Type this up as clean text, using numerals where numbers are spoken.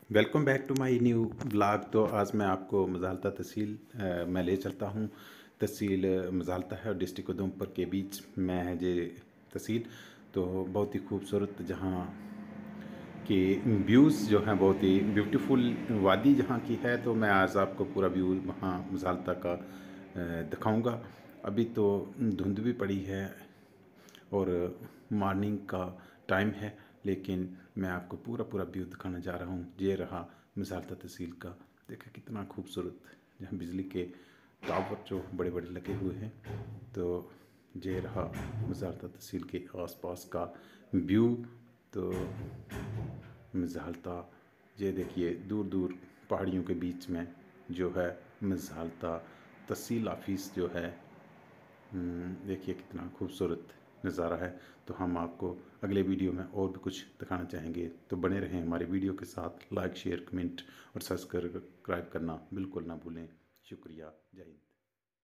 Welcome back to my new blog. तो आज मैं आपको मज़ालता तहसील में ले चलता हूँ। तहसील मज़ालता है और डिस्ट्रिक्ट उधमपुर के बीच में है ये तहसील। तो बहुत ही खूबसूरत जहाँ के व्यूज़ जो हैं, बहुत ही ब्यूटीफुल वादी जहाँ की है। तो मैं आज आपको पूरा व्यू वहाँ मज़ालता का दिखाऊंगा। अभी तो धुंध भी पड़ी है और मॉर्निंग का टाइम है, लेकिन मैं आपको पूरा पूरा व्यू दिखाने जा रहा हूँ। ये रहा मिसालता तहसील का। देखा कितना खूबसूरत, जहाँ बिजली के टावर जो बड़े बड़े लगे हुए हैं। तो ये रहा मिसालता तहसील के आसपास का व्यू। तो मिसालता, ये देखिए दूर दूर पहाड़ियों के बीच में जो है मिसालता तहसील ऑफिस जो है। देखिए कितना खूबसूरत नज़ारा है। तो हम आपको अगले वीडियो में और भी कुछ दिखाना चाहेंगे, तो बने रहें हमारे वीडियो के साथ। लाइक शेयर कमेंट और सब्सक्राइब करना बिल्कुल ना भूलें। शुक्रिया। जय हिंद।